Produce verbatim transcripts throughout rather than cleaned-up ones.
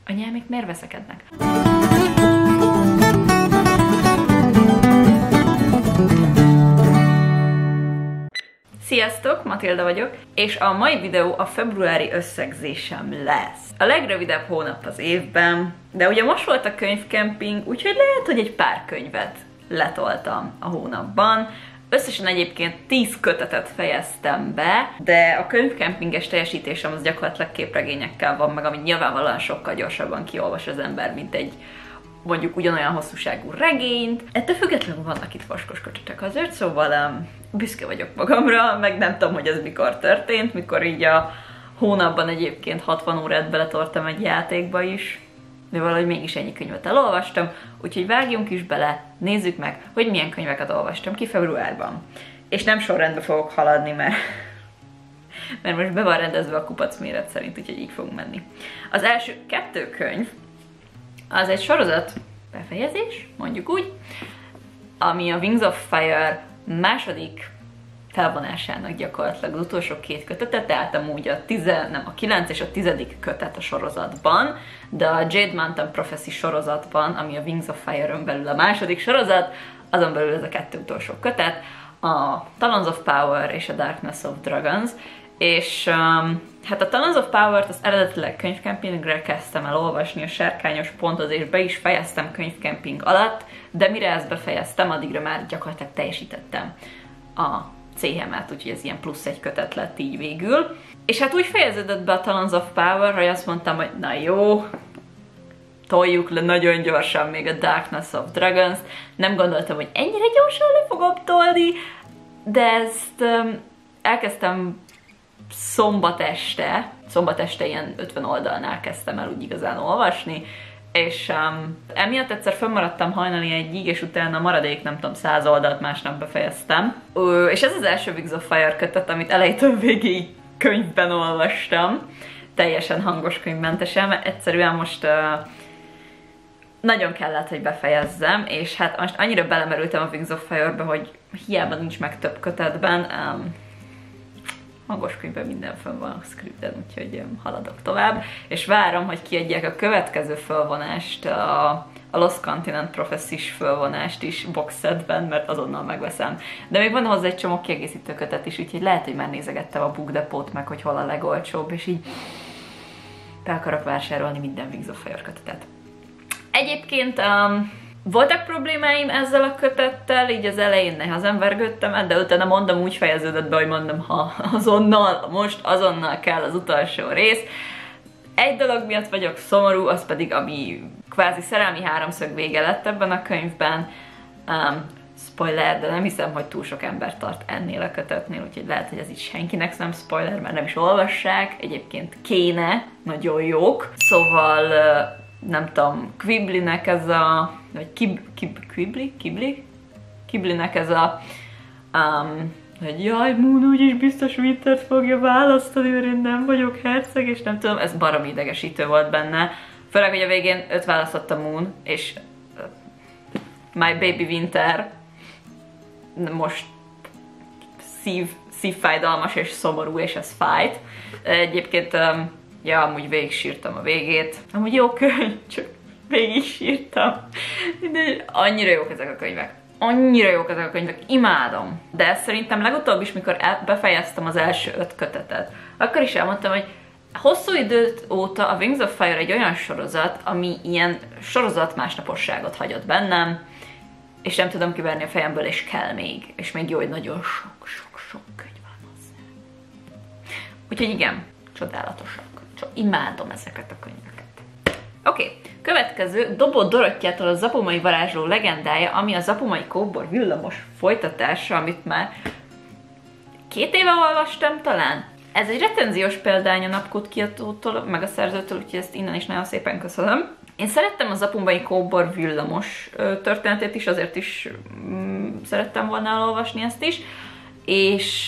A nyelmék miért veszekednek? Sziasztok, Matilda vagyok, és a mai videó a februári összegzésem lesz. A legrövidebb hónap az évben, de ugye most volt a könyvkemping, úgyhogy lehet, hogy egy pár könyvet letoltam a hónapban. Összesen egyébként tíz kötetet fejeztem be, de a könyvkempinges teljesítésem az gyakorlatilag képregényekkel van meg, amit nyilvánvalóan sokkal gyorsabban kiolvas az ember, mint egy mondjuk ugyanolyan hosszúságú regényt. Ettől függetlenül vannak itt vaskos kötetek azért, szóval um, büszke vagyok magamra, meg nem tudom, hogy ez mikor történt, mikor így a hónapban egyébként hatvan órát beletortam egy játékba is, de valahogy mégis ennyi könyvet elolvastam, úgyhogy vágjunk is bele, nézzük meg, hogy milyen könyveket olvastam ki februárban. És nem sorrendbe fogok haladni, mert, mert most be van rendezve a kupac méret szerint, úgyhogy így fogunk menni. Az első kettő könyv az egy sorozat befejezés, mondjuk úgy, ami a Wings of Fire második felvonásának gyakorlatilag az utolsó két kötetet, tehát amúgy a, tize, nem, a kilenc és a tizedik kötet a sorozatban, de a Jade Mountain Prophecy sorozatban, ami a Wings of Fire-ön belül a második sorozat, azon belül ez a kettő utolsó kötet, a Talons of Power és a Darkness of Dragons, és um, hát a Talons of Power-t az eredetileg könyvkempingre kezdtem el olvasni, a Sárkányos Pontozés be is fejeztem könyvkemping alatt, de mire ezt befejeztem, addigra már gyakorlatilag teljesítettem a céhemet, úgyhogy ez ilyen plusz egy kötet lett így végül. És hát úgy fejeződött be a Talons of Power, hogy azt mondtam, hogy na jó, toljuk le nagyon gyorsan még a Darkness of Dragons-t. Nem gondoltam, hogy ennyire gyorsan le fogom tolni, de ezt um, elkezdtem szombat este, szombat este ilyen ötven oldalnál kezdtem el úgy igazán olvasni, és um, emiatt egyszer fönnmaradtam hajnali egyig, és utána maradék, nem tudom, száz oldalt másnap befejeztem. Ö, és ez az első Wings of Fire kötet, amit elejétől végéig könyvben olvastam, teljesen hangos könyvmentesen, mert egyszerűen most uh, nagyon kellett, hogy befejezzem, és hát most annyira belemerültem a Wings of Fire-be, hogy hiába nincs meg több kötetben, um, hangos könyvben minden fönn van a scripten, úgyhogy haladok tovább, és várom, hogy kiadják a következő fölvonást, a, a Lost Continent Prophecy-s fölvonást is box setben, mert azonnal megveszem. De még van hozzá egy csomó kiegészítő kötet is, úgyhogy lehet, hogy már nézegettem a Book Depot, meg hogy hol a legolcsóbb, és így be akarok vásárolni minden Wings of Fire kötetet. Egyébként um, voltak problémáim ezzel a kötettel, így az elején nehezen vergődtem, de utána mondom, úgy fejeződött be, hogy mondom, ha azonnal, most azonnal kell az utolsó rész. Egy dolog miatt vagyok szomorú, az pedig, ami kvázi szerelmi háromszög vége lett ebben a könyvben. Um, spoiler, de nem hiszem, hogy túl sok ember tart ennél a kötetnél, úgyhogy lehet, hogy ez így senkinek nem spoiler, mert nem is olvassák. Egyébként kéne, nagyon jók. Szóval nem tudom, Quiblinek ez a, vagy Kib, Kib, Quibli? Kibli? Kiblinek ez a, um, hogy jaj, Moon úgyis biztos Wintert fogja választani, mert én nem vagyok herceg, és nem tudom, ez baromi idegesítő volt benne. Főleg, hogy a végén öt választott a Moon, és uh, My Baby Winter most szív, szívfájdalmas és szomorú, és ez fájt. Egyébként um, ja, amúgy végig sírtam a végét. Amúgy jó könyv, csak végig sírtam. De annyira jók ezek a könyvek. Annyira jók ezek a könyvek. Imádom. De szerintem legutóbb is, mikor befejeztem az első öt kötetet, akkor is elmondtam, hogy hosszú időt óta a Wings of Fire egy olyan sorozat, ami ilyen sorozat másnaposságot hagyott bennem, és nem tudom kiverni a fejemből, és kell még. És még jó, hogy nagyon sok-sok-sok könyv van hozzá. Úgyhogy igen, csodálatosak. Csak imádom ezeket a könyveket. Oké, okay. Következő Dobó Dorottyától a Zapomai varázsló legendája, ami a Zapomai kóbor villamos folytatása, amit már két éve olvastam talán. Ez egy recenziós példány a Napkód kiadótól, meg a szerzőtől, úgyhogy ezt innen is nagyon szépen köszönöm. Én szerettem a Zapomai kóbor villamos történetét is, azért is mm, szerettem volna elolvasni ezt is, és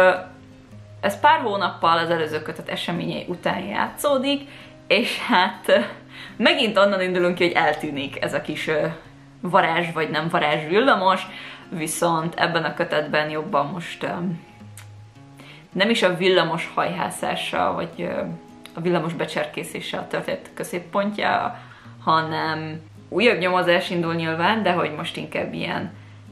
ez pár hónappal az előző kötet eseményei után játszódik, és hát megint onnan indulunk ki, hogy eltűnik ez a kis varázs vagy nem varázs villamos, viszont ebben a kötetben jobban most nem is a villamos hajhászással, vagy a villamos becserkészése a történet középpontja, hanem újabb nyomozás indul nyilván, de hogy most inkább ilyen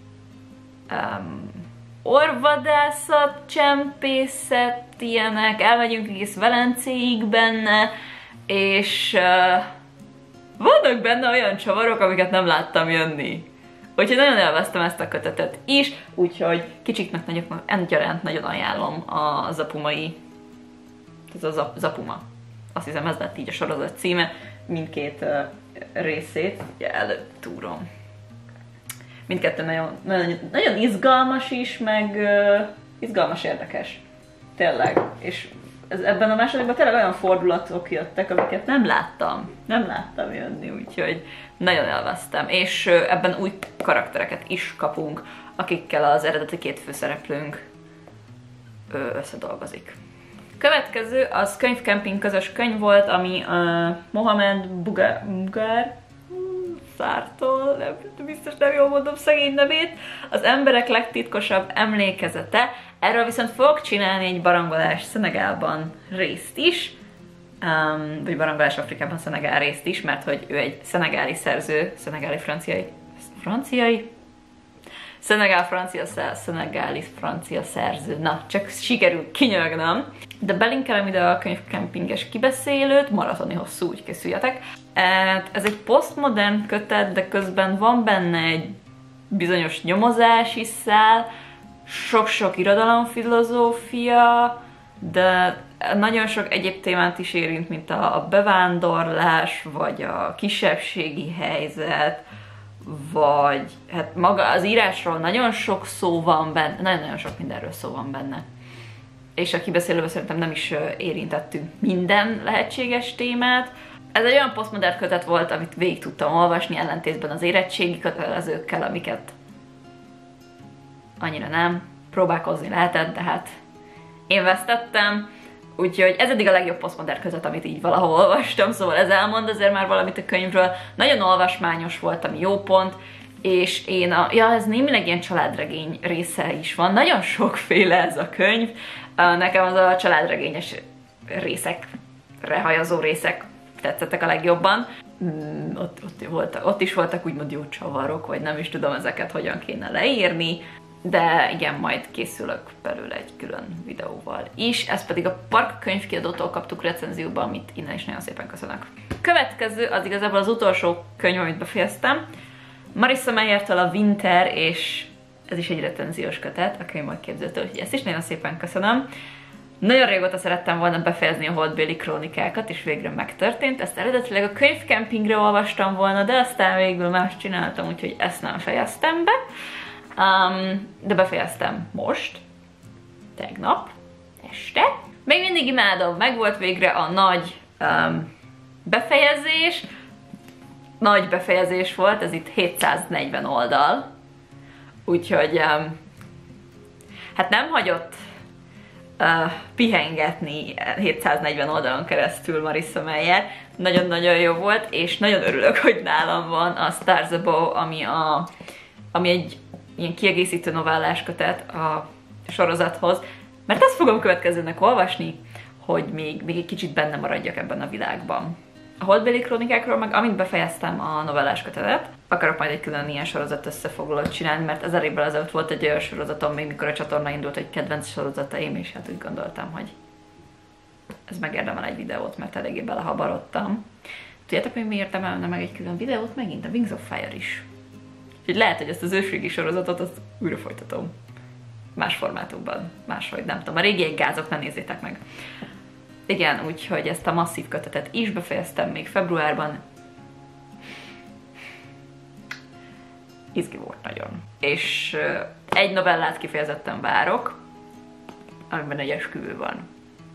um, orvadászat, csempészet, ilyenek, elmegyünk egész Velencéig benne, és uh, vannak benne olyan csavarok, amiket nem láttam jönni. Úgyhogy nagyon élveztem ezt a kötetet is, úgyhogy kicsiknek nagyoknak egyaránt nagyon ajánlom a zapumai, ez a zapuma. Azt hiszem ez lett így a sorozat címe, mindkét uh, részét, ugye előbb túrom. Mindkettő nagyon, nagyon, nagyon izgalmas is, meg uh, izgalmas, érdekes. Tényleg. És ez, ebben a másodikban tényleg olyan fordulatok jöttek, amiket nem láttam. Nem láttam jönni, úgyhogy nagyon élveztem. És uh, ebben új karaktereket is kapunk, akikkel az eredeti két főszereplőnk uh, összedolgozik. Következő az könyvkemping közös könyv volt, ami uh, Mohamed Bugár Szártól, nem, biztos nem jól mondom szegény nevét, az emberek legtitkosabb emlékezete. Erről viszont fogok csinálni egy barangolás Szenegálban részt is, um, vagy barangolás Afrikában Szenegál részt is, mert hogy ő egy szenegáli szerző, szenegáli franciai, franciai? Szenegál francia, szenegáli francia szerző. Na, csak sikerül kinyögnöm. De belinkelem ide a könyvkempinges kibeszélőt, maratoni hosszú, úgy készüljetek. Ez egy posztmodern kötet, de közben van benne egy bizonyos nyomozási szál, sok-sok irodalomfilozófia, de nagyon sok egyéb témát is érint, mint a bevándorlás, vagy a kisebbségi helyzet, vagy hát maga az írásról nagyon sok szó van benne, nagyon-nagyon sok mindenről szó van benne. És a kibeszélőben szerintem nem is érintettünk minden lehetséges témát. Ez egy olyan posztmodern kötet volt, amit végig tudtam olvasni, ellentétben az érettségi kötelezőkkel, amiket annyira nem. Próbálkozni lehetett, de hát én vesztettem. Úgyhogy ez eddig a legjobb posztmodern kötet, amit így valahol olvastam, szóval ez elmond azért már valamit a könyvről. Nagyon olvasmányos volt, ami jó pont, és én a... Ja, ez némileg ilyen családregény része is van. Nagyon sokféle ez a könyv. Nekem az a családregényes részekre hajazó részek tetszettek a legjobban. Mm, ott, ott, voltak, ott is voltak úgymond jó csavarok, vagy nem is tudom ezeket hogyan kéne leírni. De igen, majd készülök belőle egy külön videóval is. Ezt pedig a Park könyvkiadótól kaptuk recenzióba, amit innen is nagyon szépen köszönök. Következő az igazából az utolsó könyv, amit befejeztem. Marissa Meyertől a Winter, és ez is egy recenziós kötet, a könyvmagyképzőtől, úgyhogy ezt is nagyon szépen köszönöm. Nagyon régóta szerettem volna befejezni a Holdbéli krónikákat, és végre megtörtént. Ezt eredetileg a könyvkempingre olvastam volna, de aztán végül más csináltam, úgyhogy ezt nem fejeztem be. Um, de befejeztem most, tegnap, este. Még mindig imádom, meg volt végre a nagy um, befejezés. Nagy befejezés volt, ez itt hétszáznegyven oldal. Úgyhogy um, hát nem hagyott uh, pihengetni hétszáznegyven oldalon keresztül Marissa Meyer. Nagyon-nagyon jó volt, és nagyon örülök, hogy nálam van a Stars Above, ami, a, ami egy ilyen kiegészítő novellás kötet a sorozathoz, mert ezt fogom következőnek olvasni, hogy még, még egy kicsit benne maradjak ebben a világban. A Holdbéli krónikákról meg amint befejeztem a novellás kötetet, akarok majd egy külön ilyen sorozat összefoglalót csinálni, mert ezer évvel ezelőtt volt egy olyan sorozatom, még mikor a csatorna indult, egy kedvenc sorozataim, és hát úgy gondoltam, hogy ez megérdemel egy videót, mert eléggé belehabarodtam. Tudjátok még miért emelne meg egy külön videót? Megint a Wings of Fire is. Úgyhogy lehet, hogy ezt az ősrégi sorozatot azt újra folytatom. Más formátumban, máshogy, nem tudom. A régiek gázok, ne nézzétek meg. Igen, úgyhogy ezt a masszív kötetet is befejeztem még februárban. Izgi volt nagyon. És egy novellát kifejezetten várok, amiben egy esküvő van.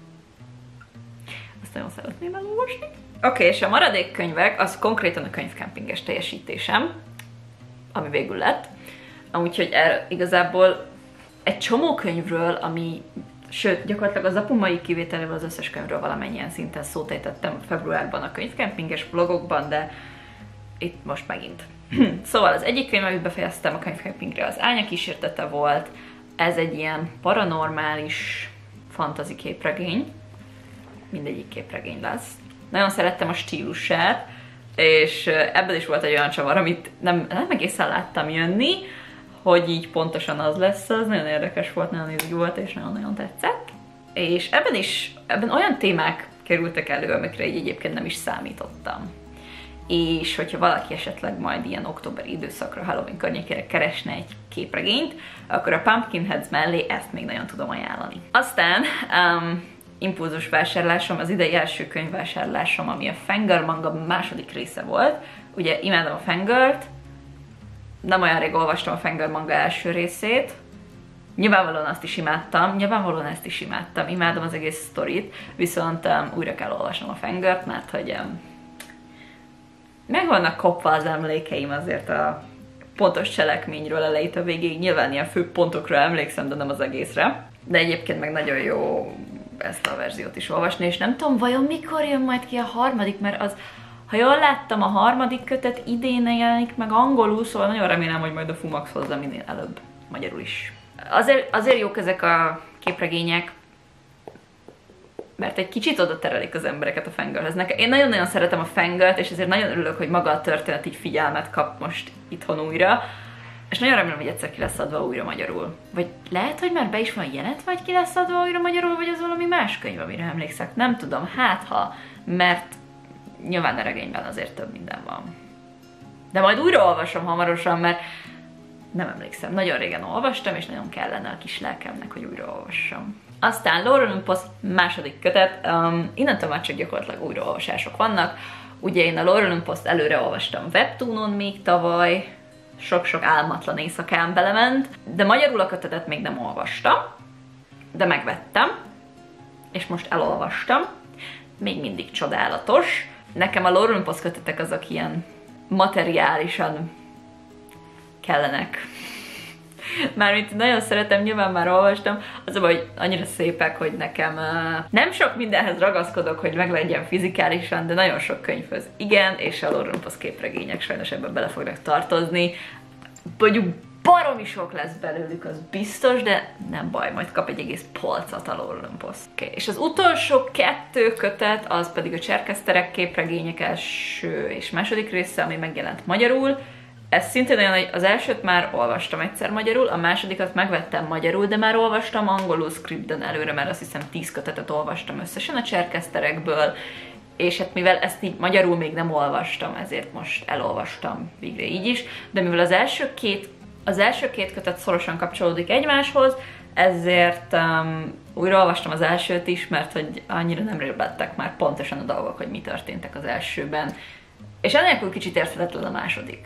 Azt nagyon szeretném elolvasni. Oké, okay, és a maradék könyvek, az konkrétan a könyvkempinges teljesítésem, ami végül lett. Úgyhogy erre igazából egy csomó könyvről, ami, sőt, gyakorlatilag az apumai kivételével az összes könyvről valamennyien szinten szót ejtettem februárban a könyvkempinges blogokban, de itt most megint. Szóval az egyik könyv, amit befejeztem a könyvkempingre, az Ánya kísértete volt. Ez egy ilyen paranormális fantasy képregény. mindegyik képregény lesz. Nagyon szerettem a stílusát, és ebben is volt egy olyan csavar, amit nem, nem egészen láttam jönni, hogy így pontosan az lesz, az nagyon érdekes volt, nagyon izgi volt, és nagyon-nagyon tetszett. És ebben is, ebben olyan témák kerültek elő, amikre így egyébként nem is számítottam. És hogyha valaki esetleg majd ilyen októberi időszakra, Halloween környékére keresne egy képregényt, akkor a Pumpkinheads mellé ezt még nagyon tudom ajánlani. Aztán um, impulzus vásárlásom, az idei első könyvvásárlásom, ami a Fangirl manga második része volt. Ugye imádom a Fangirlt, nem olyan rég olvastam a Fangirl manga első részét, nyilvánvalóan azt is imádtam, nyilvánvalóan ezt is imádtam, imádom az egész sztorit, viszont um, újra kell olvasnom a Fangirlt, mert hogy um, meg vannak kopva az emlékeim azért a pontos cselekményről elejétől végéig, nyilván ilyen fő pontokra emlékszem, de nem az egészre. De egyébként meg nagyon jó ezt a verziót is olvasni, és nem tudom, vajon mikor jön majd ki a harmadik, mert az, ha jól láttam, a harmadik kötet idén jelenik meg angolul, szóval nagyon remélem, hogy majd a Fumax hozza minél előbb magyarul is. Azért, azért jók ezek a képregények, mert egy kicsit oda terelik az embereket a Fangirlhez. Én nagyon-nagyon szeretem a Fangirlt, és ezért nagyon örülök, hogy maga a történet így figyelmet kap most itthon újra, és nagyon remélem, hogy egyszer ki lesz adva újra magyarul. Vagy lehet, hogy már be is van jelentve, vagy ki lesz adva újra magyarul, vagy az valami más könyv, amire emlékszek. Nem tudom, hát ha, mert nyilván a regényben azért több minden van. De majd újra olvasom hamarosan, mert nem emlékszem. Nagyon régen olvastam, és nagyon kellene a kis lelkemnek, hogy újra olvassam. Aztán Lore Olympus második kötet, um, innentől már csak gyakorlatilag újraolvasások vannak. Ugye én a Lore Olympust előre olvastam webtoonon még tavaly, sok-sok álmatlan éjszakán belement, de magyarul a kötetet még nem olvastam, de megvettem, és most elolvastam. Még mindig csodálatos. Nekem a Lore Olympus kötetek azok ilyen materiálisan kellenek. Mármint nagyon szeretem, nyilván már olvastam, az a baj, hogy annyira szépek, hogy nekem uh, nem sok mindenhez ragaszkodok, hogy meglegyen fizikálisan, de nagyon sok könyvhöz igen, és a Lore Olympus képregények sajnos ebben bele fognak tartozni. Mondjuk baromi sok lesz belőlük, az biztos, de nem baj, majd kap egy egész polcot a Lore Olympus. Okay. És az utolsó kettő kötet, az pedig a Cserkeszterek képregények első és második része, ami megjelent magyarul. Ez szintén olyan, hogy az elsőt már olvastam egyszer magyarul, a másodikat megvettem magyarul, de már olvastam angolul scripten előre, mert azt hiszem tíz kötetet olvastam összesen a Cserkeszterekből, és hát mivel ezt így magyarul még nem olvastam, ezért most elolvastam végre így is, de mivel az első két, az első két kötet szorosan kapcsolódik egymáshoz, ezért um, újra olvastam az elsőt is, mert hogy annyira nem lettek már pontosan a dolgok, hogy mi történtek az elsőben, és ennélkül kicsit érthetetlen a második.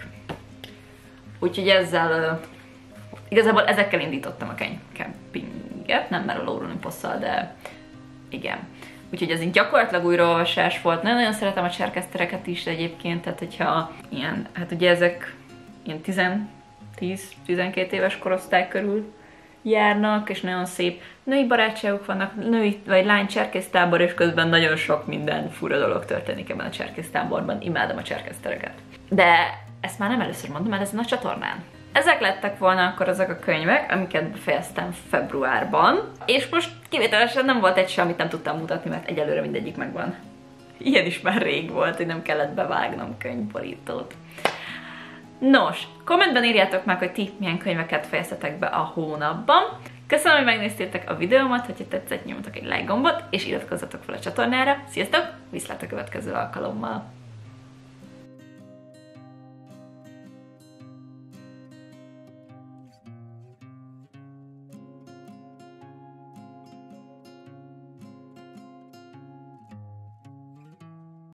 Úgyhogy ezzel, uh, igazából ezekkel indítottam a könyvkempinget, nem már a Lore Olympusszal, de igen. Úgyhogy ez így gyakorlatilag újraolvasás volt. Nagyon-nagyon szeretem a Cserkesztereket is egyébként, tehát hogyha ilyen, hát ugye ezek ilyen tíz-tizenkét éves korosztály körül járnak, és nagyon szép női barátságok vannak, női vagy lány cserkésztábor, és közben nagyon sok minden fura dolog történik ebben a cserkésztáborban. Imádom a Cserkesztereket. De ezt már nem először mondom, mert ezen a csatornán. Ezek lettek volna akkor azok a könyvek, amiket befejeztem februárban, és most kivételesen nem volt egy sem, amit nem tudtam mutatni, mert egyelőre mindegyik megvan. Ilyen is már rég volt, hogy nem kellett bevágnom könyvborítót. Nos, kommentben írjátok meg, hogy ti milyen könyveket fejeztetek be a hónapban. Köszönöm, hogy megnéztétek a videómat, hogyha tetszett, nyomjatok egy like gombot, és iratkozzatok fel a csatornára. Sziasztok, viszlát a következő alkalommal!